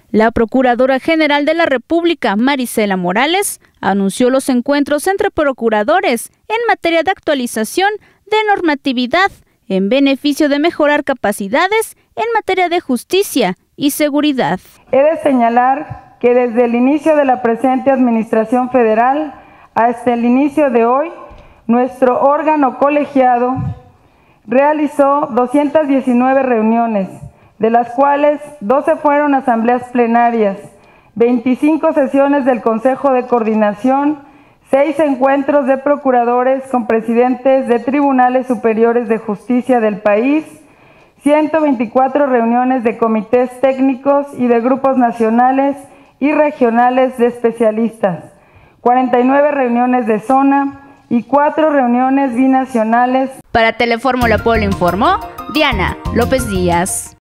La Procuradora General de la República, Marisela Morales, anunció los encuentros entre procuradores en materia de actualización de normatividad en beneficio de mejorar capacidades en materia de justicia y seguridad. He de señalar que desde el inicio de la presente Administración Federal hasta el inicio de hoy, nuestro órgano colegiado realizó 219 reuniones, de las cuales 12 fueron asambleas plenarias, 25 sesiones del Consejo de Coordinación, 6 encuentros de procuradores con presidentes de tribunales superiores de justicia del país, 124 reuniones de comités técnicos y de grupos nacionales y regionales de especialistas, 49 reuniones de zona y 4 reuniones binacionales. Para Telefórmula Puebla informó Diana López Díaz.